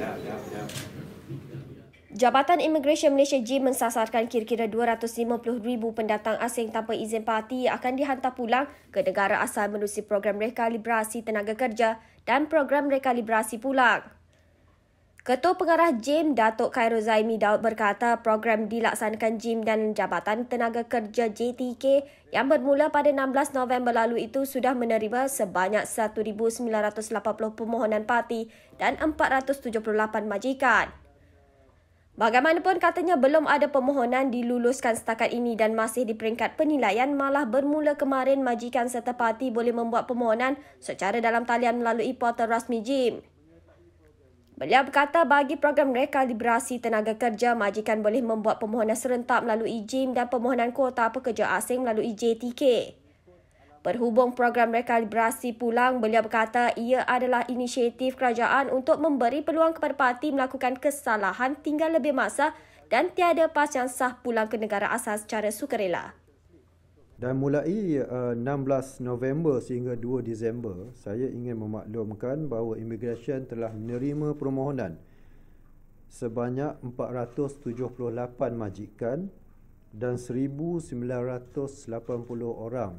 Jabatan Imigresen Malaysia JIM mensasarkan kira-kira 250,000 pendatang asing tanpa izin parti akan dihantar pulang ke negara asal menerusi program rekalibrasi tenaga kerja dan program rekalibrasi pulang. Ketua Pengarah JIM, Datuk Khairul Zaimi Daud berkata program dilaksanakan JIM dan Jabatan Tenaga Kerja JTK yang bermula pada 16 November lalu itu sudah menerima sebanyak 1,980 permohonan parti dan 478 majikan. Bagaimanapun katanya belum ada permohonan diluluskan setakat ini dan masih di peringkat penilaian, malah bermula kemarin majikan serta parti boleh membuat permohonan secara dalam talian melalui portal rasmi JIM. Beliau berkata bagi program rekalibrasi tenaga kerja, majikan boleh membuat permohonan serentak melalui JIM dan permohonan kuota pekerja asing melalui JTK. Berhubung program rekalibrasi pulang, beliau berkata ia adalah inisiatif kerajaan untuk memberi peluang kepada parti melakukan kesalahan tinggal lebih masa dan tiada pas yang sah pulang ke negara asal secara sukarela. Dan mulai 16 November sehingga 2 Disember, saya ingin memaklumkan bahawa Imigresen telah menerima permohonan sebanyak 478 majikan dan 1,980 orang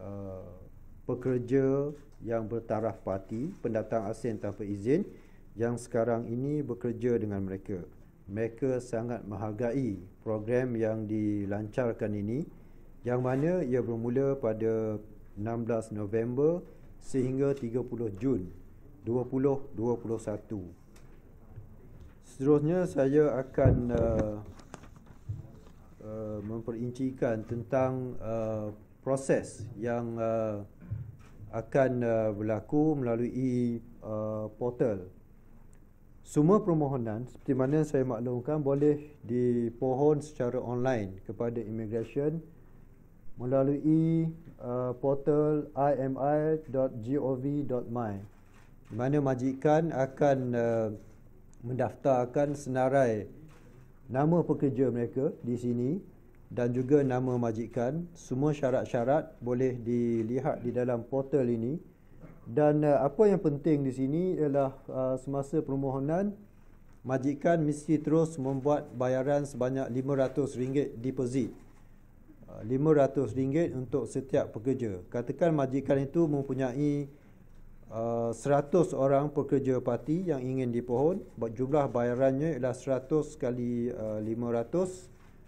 pekerja yang bertaraf parti, pendatang asing tanpa izin yang sekarang ini bekerja dengan mereka. Mereka sangat menghargai program yang dilancarkan ini, yang mana ia bermula pada 16 November sehingga 30 Jun 2021. Seterusnya saya akan memperincikan tentang proses yang akan berlaku melalui portal. Semua permohonan seperti mana saya maklumkan boleh dipohon secara online kepada Imigresen melalui portal imi.gov.my, di mana majikan akan mendaftarkan senarai nama pekerja mereka di sini dan juga nama majikan. Semua syarat-syarat boleh dilihat di dalam portal ini. Dan apa yang penting di sini ialah semasa permohonan, majikan mesti terus membuat bayaran sebanyak RM500 deposit. RM500 untuk setiap pekerja. Katakan majikan itu mempunyai 100 orang pekerja parti yang ingin dipohon, jumlah bayarannya ialah 100 kali 500,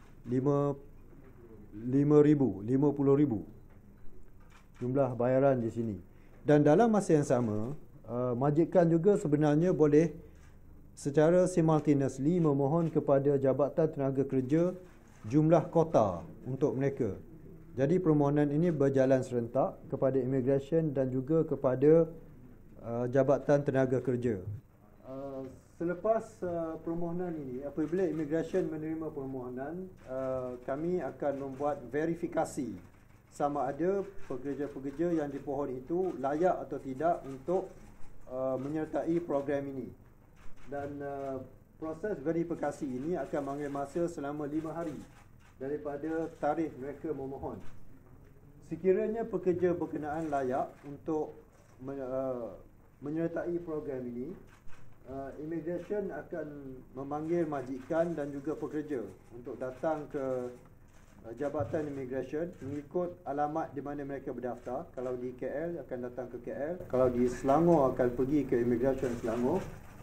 RM50,000 jumlah bayaran di sini. Dan dalam masa yang sama, majikan juga sebenarnya boleh secara simultaneously memohon kepada Jabatan Tenaga Kerja jumlah kota untuk mereka. Jadi permohonan ini berjalan serentak kepada Imigresen dan juga kepada Jabatan Tenaga Kerja. Selepas permohonan ini, apabila Imigresen menerima permohonan, kami akan membuat verifikasi sama ada pekerja-pekerja yang dipohon itu layak atau tidak untuk menyertai program ini. Dan proses verifikasi ini akan mengambil masa selama 5 hari daripada tarikh mereka memohon. Sekiranya pekerja berkenaan layak untuk menyertai program ini, Imigresen akan memanggil majikan dan juga pekerja untuk datang ke Jabatan Imigresen mengikut alamat di mana mereka berdaftar. Kalau di KL akan datang ke KL, kalau di Selangor akan pergi ke Imigresen Selangor.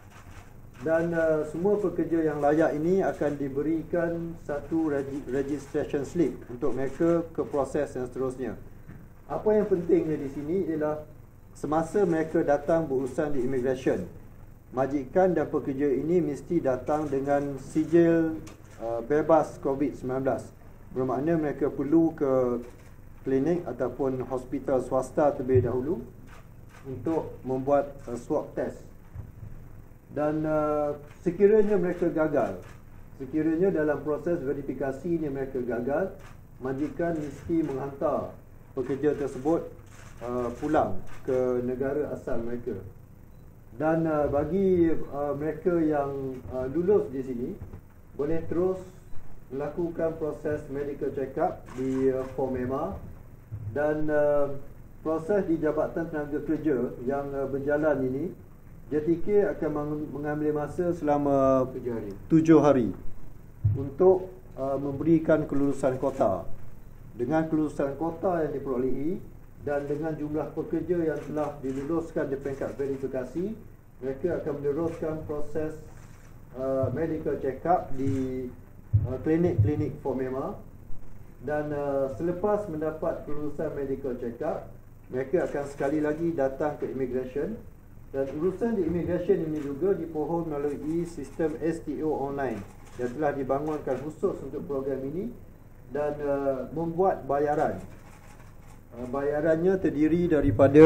Dan semua pekerja yang layak ini akan diberikan satu registration slip untuk mereka ke proses yang seterusnya. Apa yang pentingnya di sini ialah semasa mereka datang berurusan di Imigresen, majikan dan pekerja ini mesti datang dengan sijil bebas COVID-19. Bermakna mereka perlu ke klinik ataupun hospital swasta terlebih dahulu untuk membuat swab test. Dan sekiranya mereka gagal, sekiranya dalam proses verifikasi ini mereka gagal, majikan mesti menghantar pekerja tersebut pulang ke negara asal mereka. Dan bagi mereka yang lulus di sini, boleh terus melakukan proses medical check-up di Formema. Dan proses di Jabatan Tenaga Kerja yang berjalan ini JTK akan mengambil masa selama 7 hari untuk memberikan kelulusan kota. Dengan kelulusan kota yang diperolehi dan dengan jumlah pekerja yang telah diluluskan di peringkat verifikasi, mereka akan meneruskan proses medical check-up di klinik-klinik Formema. Dan selepas mendapat kelulusan medical check-up, mereka akan sekali lagi datang ke immigration. Dan urusan di immigration ini juga dipohon melalui sistem STO online yang telah dibangunkan khusus untuk program ini dan membuat bayaran. Bayarannya terdiri daripada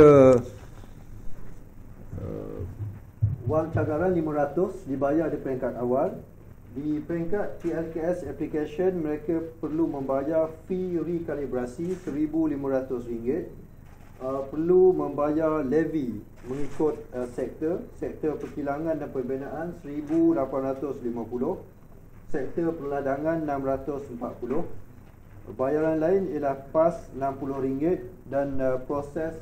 wang cagaran 500 dibayar di peringkat awal. Di peringkat PLKS application, mereka perlu membayar fee rekalibrasi RM1,500. Perlu membayar levy mengikut sektor perkilangan dan pembinaan RM1,850, sektor perladangan RM640. Bayaran lain ialah PAS RM60 dan proses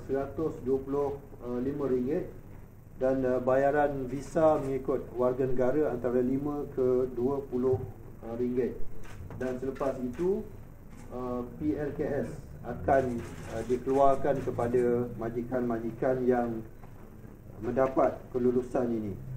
RM125 dan bayaran visa mengikut warga negara antara RM5 ke RM20. Dan selepas itu PLKS akan dikeluarkan kepada majikan-majikan yang mendapat kelulusan ini.